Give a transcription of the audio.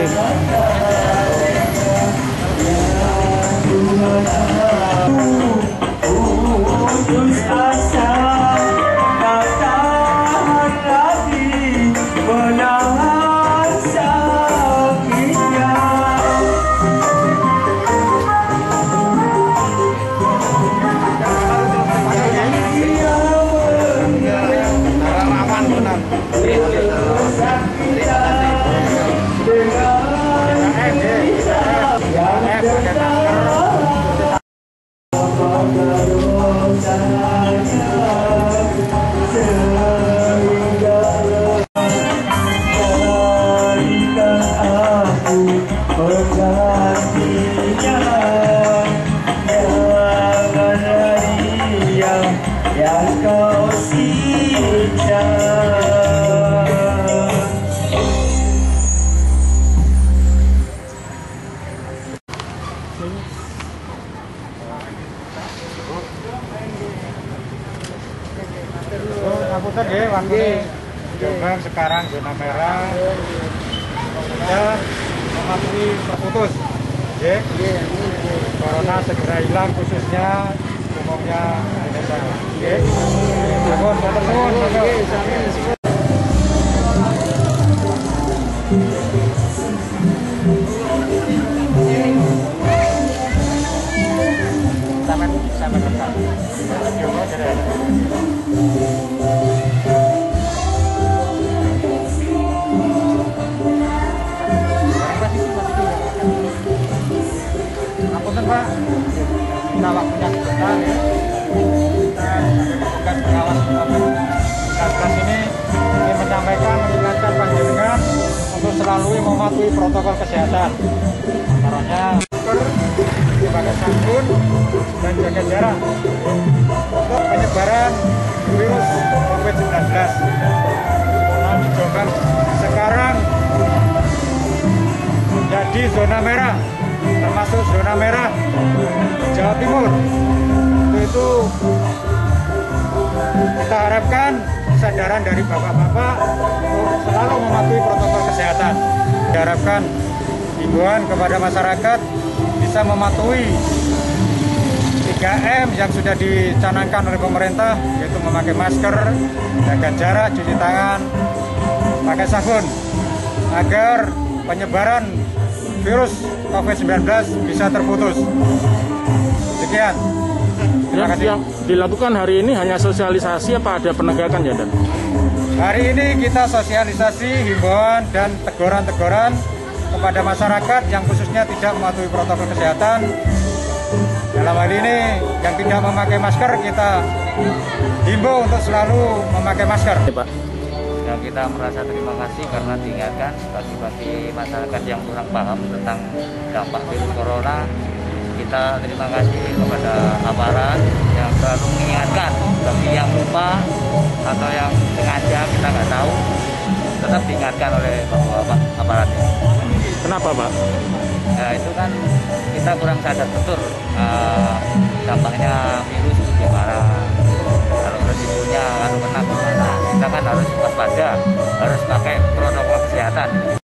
Putus asa, tak tahan lagi menahan sakitnya. Yang kau siksa. Ngapunten nggih, waktu Jombang sekarang zona merah. Kemudian mematuhi terputus. Nggih. Corona segera hilang khususnya umumnya Indonesia. Nggih. Nuwun, matur nuwun. Sampai rekam. Jombang jadi. Ngapunten Pak, kita waktunya sebentar ya. Tugas pengawas COVID-19 ini ingin menyampaikan, mengingatkan panjenengan untuk selalu mematuhi protokol kesehatan. Caranya pakai sabun dan jaga jarak untuk penyebaran virus COVID-19. Nah, di Jombang sekarang jadi zona merah, termasuk zona merah Jawa Timur. Itu kita harapkan kesadaran dari bapak-bapak untuk selalu mematuhi protokol kesehatan. Diharapkan himbauan kepada masyarakat bisa mematuhi 3M yang sudah dicanangkan oleh pemerintah, yaitu memakai masker, jaga jarak, cuci tangan, pakai sabun, agar penyebaran virus COVID-19 bisa terputus. Sekian. Terima kasih. Yang dilakukan hari ini hanya sosialisasi apa ada penegakan ya, Dan? Hari ini kita sosialisasi, himbauan dan teguran-teguran kepada masyarakat yang khususnya tidak mematuhi protokol kesehatan. Dalam hal ini yang tidak memakai masker kita himbau untuk selalu memakai masker. Pak. Ya, kita merasa terima kasih karena diingatkan bagi masyarakat yang kurang paham tentang dampak virus corona. Kita terima kasih kepada aparat yang selalu mengingatkan. Bagi yang lupa atau yang sengaja kita nggak tahu, tetap diingatkan oleh bapak aparatnya. Kenapa Pak? Ya, itu kan kita kurang sadar betul dampaknya virus itu gimana. Kalau resikonya kalau kena corona, kita kan harus waspada, harus pakai protokol kesehatan.